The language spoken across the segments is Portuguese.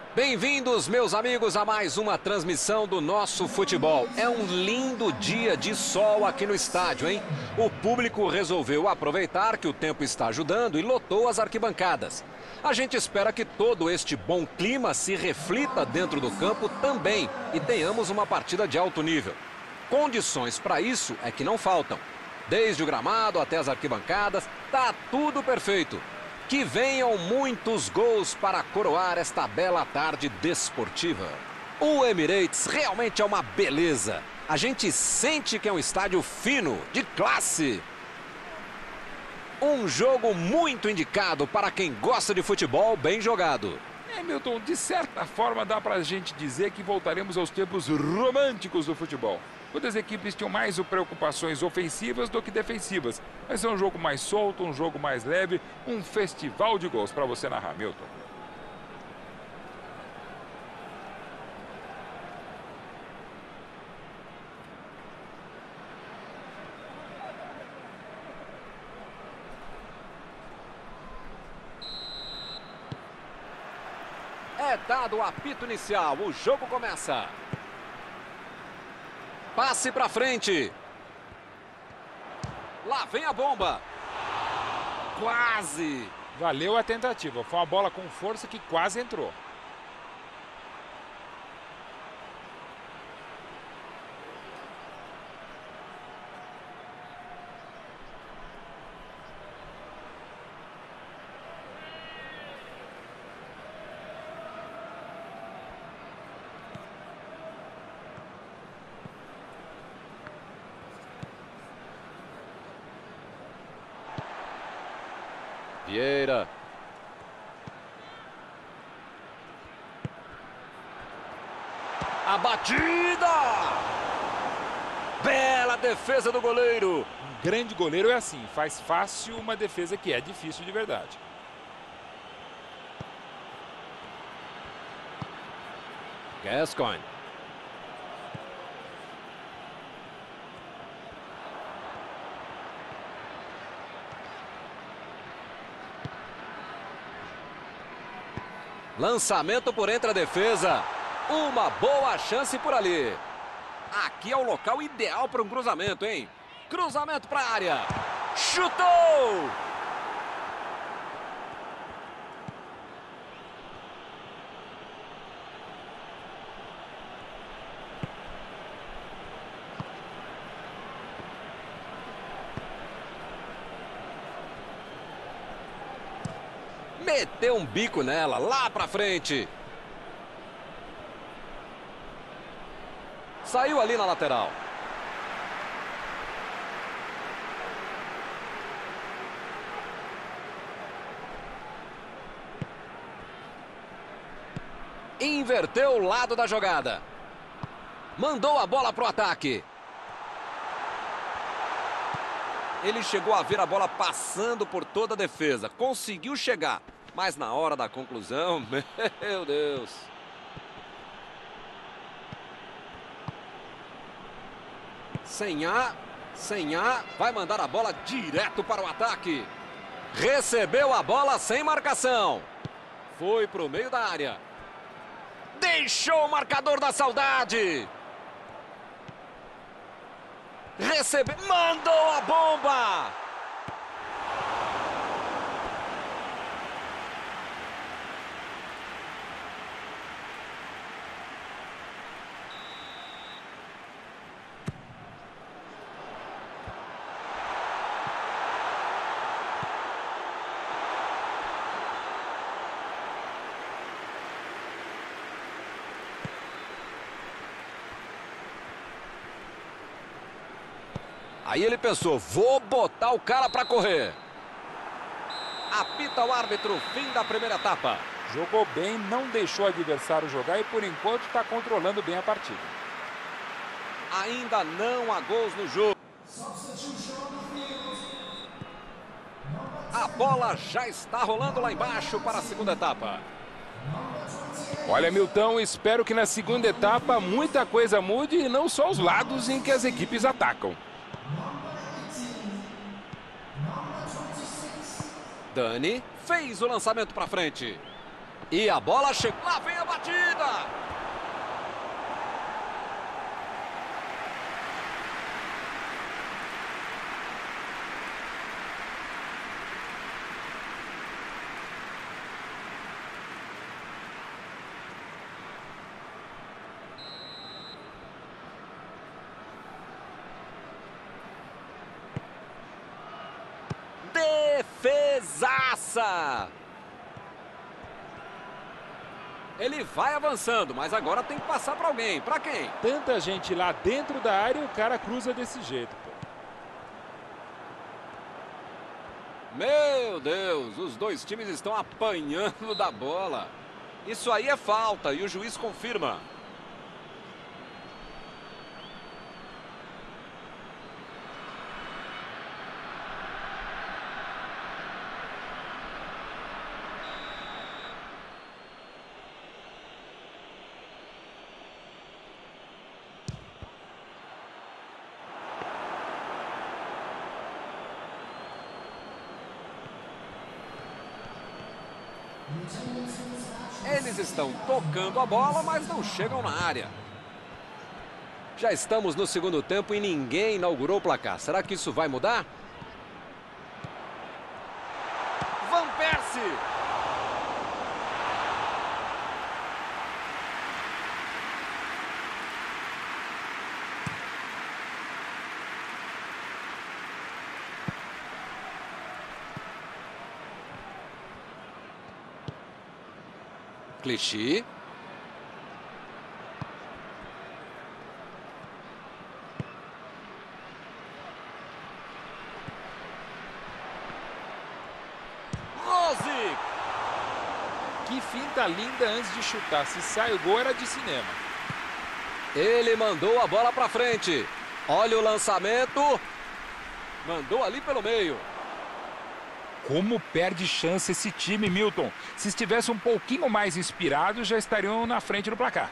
Bem-vindos, meus amigos, a mais uma transmissão do nosso futebol. É um lindo dia de sol aqui no estádio, hein? O público resolveu aproveitar que o tempo está ajudando e lotou as arquibancadas. A gente espera que todo este bom clima se reflita dentro do campo também e tenhamos uma partida de alto nível. Condições para isso é que não faltam. Desde o gramado até as arquibancadas, tá tudo perfeito. Que venham muitos gols para coroar esta bela tarde desportiva. O Emirates realmente é uma beleza. A gente sente que é um estádio fino, de classe. Um jogo muito indicado para quem gosta de futebol bem jogado. Milton, de certa forma dá pra gente dizer que voltaremos aos tempos românticos do futebol, quando as equipes tinham mais preocupações ofensivas do que defensivas. Vai ser um jogo mais solto, um jogo mais leve, um festival de gols para você narrar, Milton. É dado o apito inicial, o jogo começa. Passe pra frente. Lá vem a bomba. Quase. Valeu a tentativa, foi uma bola com força que quase entrou. Vieira. A batida! Bela defesa do goleiro. Um grande goleiro é assim, faz fácil uma defesa que é difícil de verdade. Gascoigne. Lançamento por entre a defesa. Uma boa chance por ali. Aqui é o local ideal para um cruzamento, hein? Cruzamento para a área. Chutou! Meteu um bico nela, lá pra frente. Saiu ali na lateral. Inverteu o lado da jogada. Mandou a bola pro ataque. Ele chegou a ver a bola passando por toda a defesa. Conseguiu chegar. Mas na hora da conclusão, meu Deus. Sem A, vai mandar a bola direto para o ataque. Recebeu a bola sem marcação. Foi para o meio da área. Deixou o marcador da saudade. Recebeu, mandou a bomba. Aí ele pensou, vou botar o cara para correr. Apita o árbitro, fim da primeira etapa. Jogou bem, não deixou o adversário jogar e por enquanto está controlando bem a partida. Ainda não há gols no jogo. A bola já está rolando lá embaixo para a segunda etapa. Olha, Milton, espero que na segunda etapa muita coisa mude e não só os lados em que as equipes atacam. Dani fez o lançamento para frente. E a bola chegou. Lá vem a batida. Defesaça! Ele vai avançando, mas agora tem que passar para alguém. Para quem? Tanta gente lá dentro da área e o cara cruza desse jeito, pô. Meu Deus, os dois times estão apanhando da bola. Isso aí é falta e o juiz confirma. Eles estão tocando a bola, mas não chegam na área. Já estamos no segundo tempo e ninguém inaugurou o placar. Será que isso vai mudar? Van Persie! Clichy. Rosic. Que finta linda antes de chutar. Se sai o gol, era de cinema. Ele mandou a bola para frente. Olha o lançamento. Mandou ali pelo meio. Como perde chance esse time, Milton. Se estivesse um pouquinho mais inspirado, já estariam na frente do placar.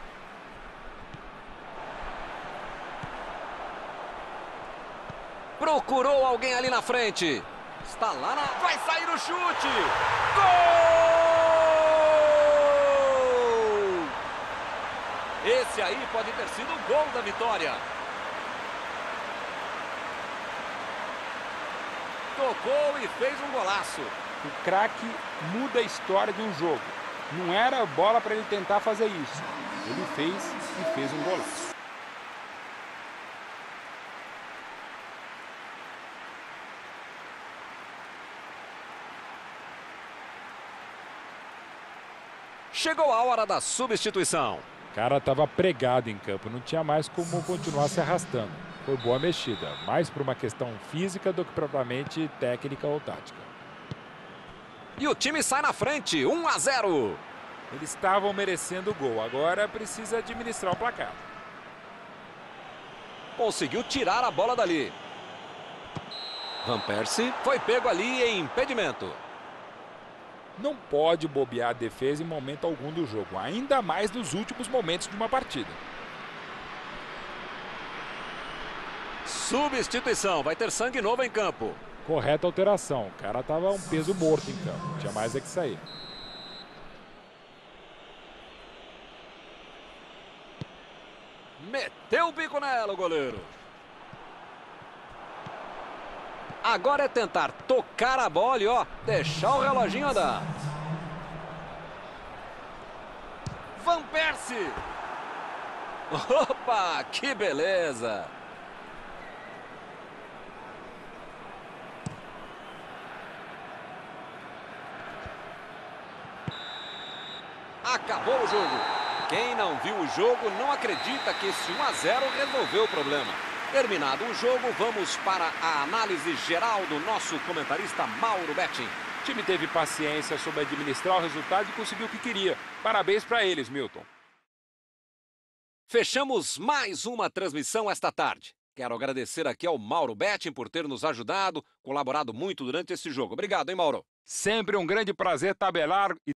Procurou alguém ali na frente. Está lá na... Vai sair o chute. Gol! Esse aí pode ter sido o gol da vitória. Tocou e fez um golaço. O craque muda a história de um jogo. Não era bola para ele tentar fazer isso. Ele fez e fez um golaço. Chegou a hora da substituição. O cara estava pregado em campo, não tinha mais como continuar se arrastando. Foi boa mexida, mais por uma questão física do que propriamente técnica ou tática. E o time sai na frente, 1-0. Eles estavam merecendo o gol, agora precisa administrar o placar. Conseguiu tirar a bola dali. Van Persie foi pego ali em impedimento. Não pode bobear a defesa em momento algum do jogo, ainda mais nos últimos momentos de uma partida. Substituição, vai ter sangue novo em campo. Correta alteração, o cara estava um peso morto em campo, tinha mais é que sair. Meteu o bico nela o goleiro. Agora é tentar tocar a bola e ó, deixar o reloginho andar. Van Persie. Opa, que beleza. Acabou o jogo. Quem não viu o jogo não acredita que esse 1-0 resolveu o problema. Terminado o jogo, vamos para a análise geral do nosso comentarista Mauro Betting. O time teve paciência, soube administrar o resultado e conseguiu o que queria. Parabéns para eles, Milton. Fechamos mais uma transmissão esta tarde. Quero agradecer aqui ao Mauro Betting por ter nos ajudado, colaborado muito durante esse jogo. Obrigado, hein, Mauro? Sempre um grande prazer tabelar e